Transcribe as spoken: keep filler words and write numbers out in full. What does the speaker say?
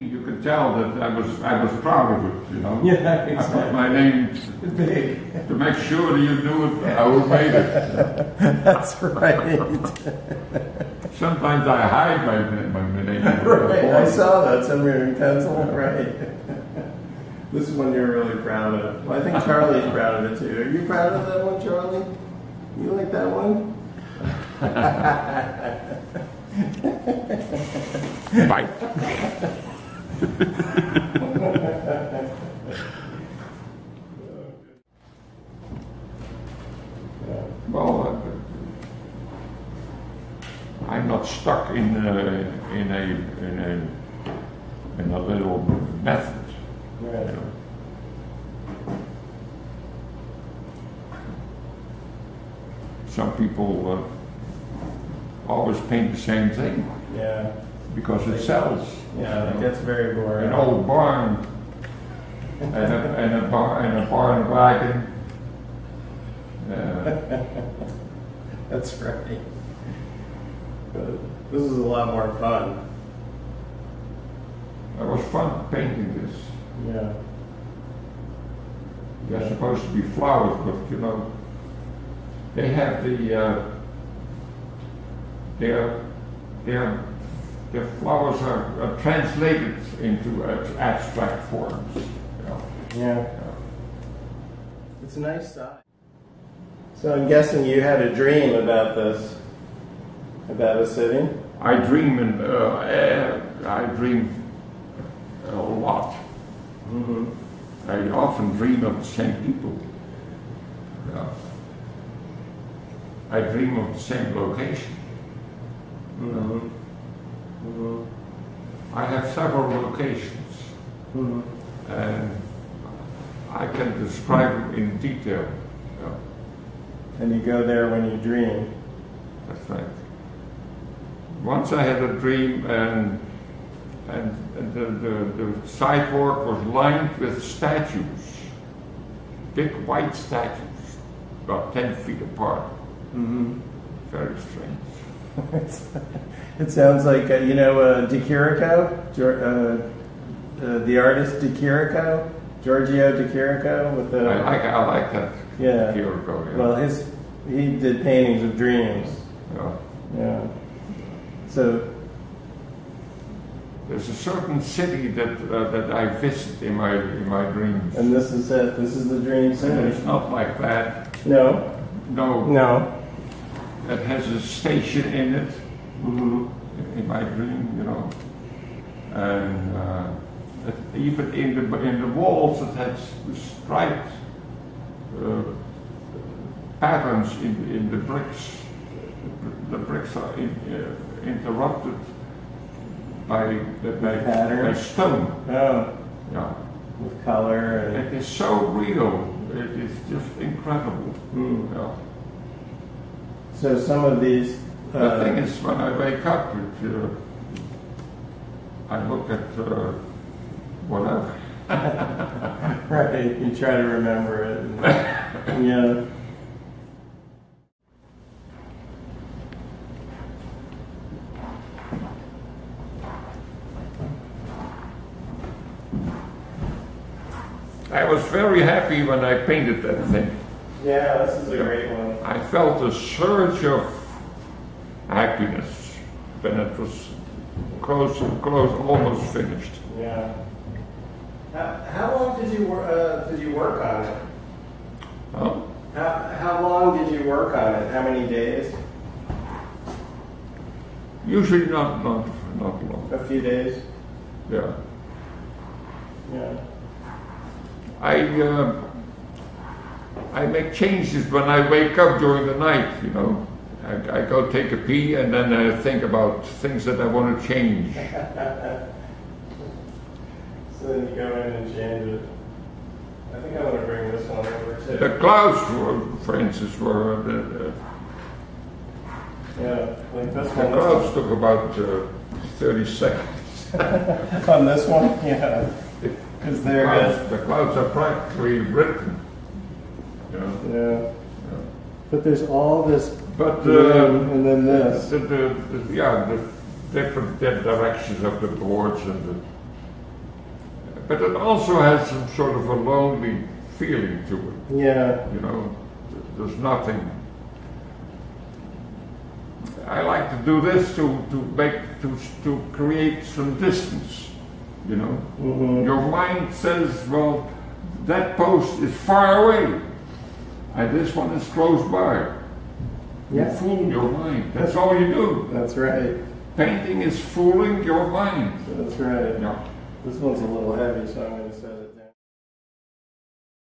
You could tell that I was I was proud of it, you know. Yeah, exactly. I put my name big to make sure that you knew it, who made it. That's right. Sometimes I hide my, my name. Right, I saw that somewhere in pencil. Right. This is one you're really proud of. Well, I think Charlie's proud of it too. Are you proud of that one, Charlie? You like that one? Bye. Well, uh, I'm not stuck in a, in a in a in a little method. Right. You know. Some people uh, always paint the same thing. Yeah. Because it sells. Yeah, it gets very boring. An old barn and a, and a, bar, and a barn wagon. Uh, That's right. But this is a lot more fun. it was fun painting this. Yeah. They're supposed to be flowers, but you know, they have the, uh, their, their, their flowers are, are translated into uh, abstract forms. You know. Yeah. Yeah. It's a nice size. So I'm guessing you had a dream about this, about a city? I dream and uh, uh, I dream a lot. Mm-hmm. I often dream of the same people. Yeah. I dream of the same location. Mm-hmm. Mm-hmm. I have several locations, Mm-hmm. and I can describe them in detail. Yeah. And you go there when you dream. That's right. Once I had a dream, and and the, the, the sidewalk was lined with statues, big white statues, about ten feet apart. Mm-hmm. Very strange. It sounds like, uh, you know, uh, De Chirico, uh, uh, the artist De Chirico, Giorgio De Chirico with the... I like, I like that. Yeah. Chirico, yeah. Well, his, he did paintings of dreams. Yeah. Yeah. So... There's a certain city that uh, that I visit in my in my dreams. And this is it. This is the dream city. And it's not like that. No. No. No. It has a station in it. Mm-hmm. In my dream, you know. And uh, it, even in the in the walls, it has striped uh, patterns in in the bricks. The bricks are in, uh, interrupted by by, by stone. Oh. Yeah. With color. And... It is so real. It is just incredible. Mm. Yeah. So some of these. Uh, The thing is, when I wake up, it, uh, I look at uh, whatever. Right. You try to remember it. And, yeah. I was very happy when I painted that thing. Yeah, this is a great one. I felt a surge of happiness when it was close, close, almost finished. Yeah. How, how long did you uh, did you work on it? Huh? How how long did you work on it? How many days? Usually not not not long. A few days. Yeah. Yeah. I uh, I make changes when I wake up during the night, you know. I, I go take a pee and then I think about things that I want to change. So then you go in and change it. I think I want to bring this one over too. The clouds, for, for instance, were the, uh, yeah, like this the one. clouds took about uh, thirty seconds. On this one, yeah. Because The they're clouds, the clouds are practically written. You know? Yeah. Yeah. But there's all this But green uh, and then this. the, the, the, yeah, the different directions of the boards and the but it also has some sort of a lonely feeling to it. Yeah. You know, there's nothing. I like to do this to, to make, to, to create some distance, you know. Mm-hmm. Your mind says, well, that post is far away, and this one is close by. Yeah. You fool your mind. That's all you do. That's right. Painting is fooling your mind. That's right. Yeah. This one's a little heavy, so I'm going to set it